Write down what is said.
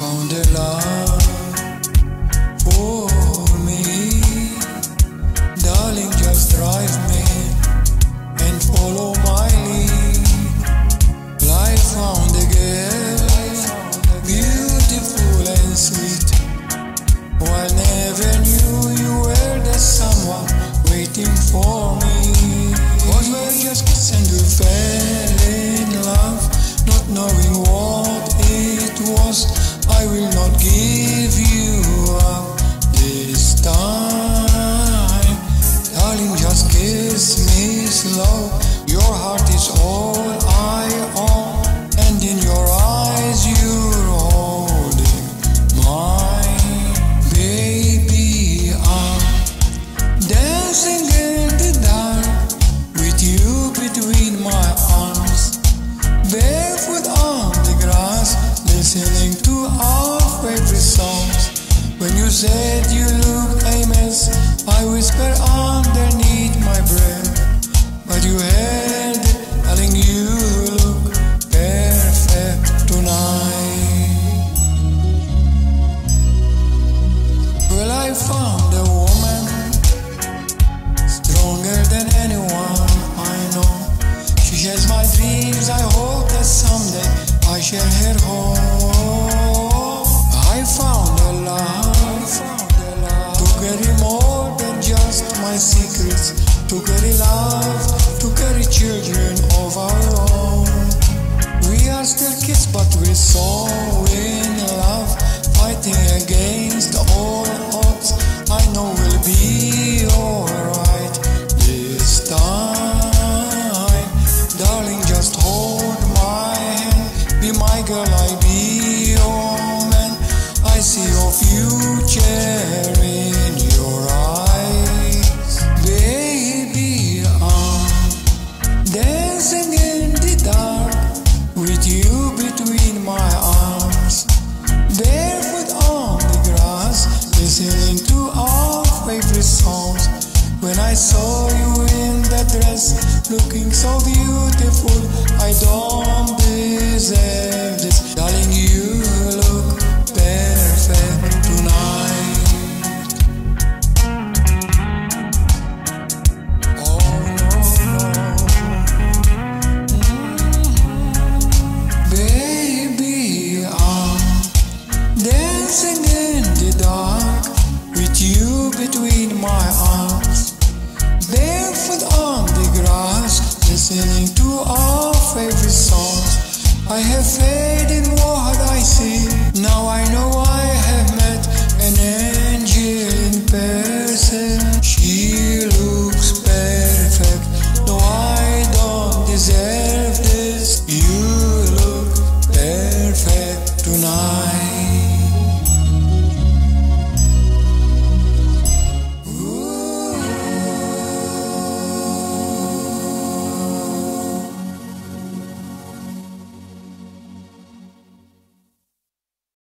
found a love for me. Darling, just drive me and follow my lead. Well, I found a girl, beautiful and sweet. Oh, I never knew you were the someone waiting for me. 'Cause we're just kids and we fell in love, not knowing what it was. I will not give you up this time. Darling, just kiss me slow. Your heart is all I own, and in your eyes you're holding mine. Baby, I'm dancing in the dark with you between my arms, barefoot on the grass, listening to our favorite songs. When you said you look a mess, I whispered underneath my breath, but you held it, telling you look perfect tonight. Well, I found a woman stronger than anyone I know. She shares my dreams. I hope that someday I share her home. I found a love to carry more than just my secrets, to carry love, to carry children of our own. We are still kids, but we're so in love, fighting against all odds. I know we'll be alright this time. Darling, just hold my hand, be my girl, I be your man. I see your future in your eyes. Baby, I'm dancing in the dark with you between my arms, barefoot on the grass, listening to our favorite songs. When I saw you in that dress, looking so beautiful, I don't deserve this. Darling, you look perfect tonight. Oh no, no. Baby, I'm dancing in the dark with you between my arms, barefoot on the grass, listening to our favorite songs. I have faded